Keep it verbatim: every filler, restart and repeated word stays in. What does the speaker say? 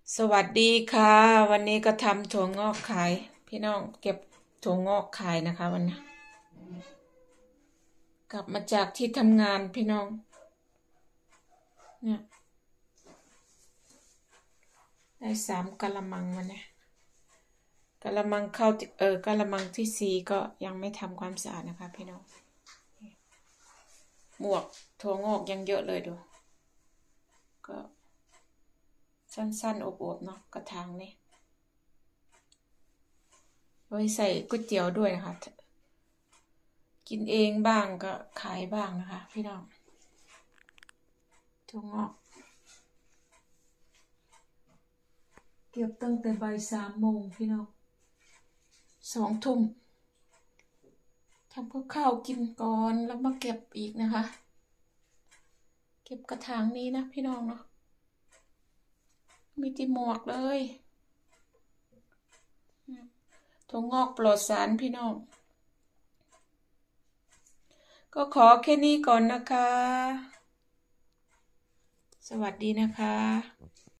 สวัสดีค่ะวันนี้ก็ทำถั่วงอกขายพี่น้องเก็บถั่วงอกขายนะคะวันนี้กลับมาจากที่ทำงานพี่น้องเนี่ยได้สามกะละมังมาเนี่ยกะละมังเข้าเออกะละมังที่สี่ก็ยังไม่ทำความสะอาดนะคะพี่น้องหมวกถั่วงอกยังเยอะเลยดูก็สั้นๆอบๆเนาะกระถางนี่ไว้ใส่ก๋วยเตี๋ยวด้วยนะคะกินเองบ้างก็ขายบ้างนะคะพี่น้องถั่วงอกเก็บตั้งแต่บ่ายสามโมงพี่น้องสองทุ่มทำกับข้าวกินก่อนแล้วมาเก็บอีกนะคะเก็บกระถางนี้นะพี่น้องเนาะมีที่หมวกเลยถั่วงอกปลอดสารพี่น้องก็ขอแค่นี้ก่อนนะคะสวัสดีนะคะ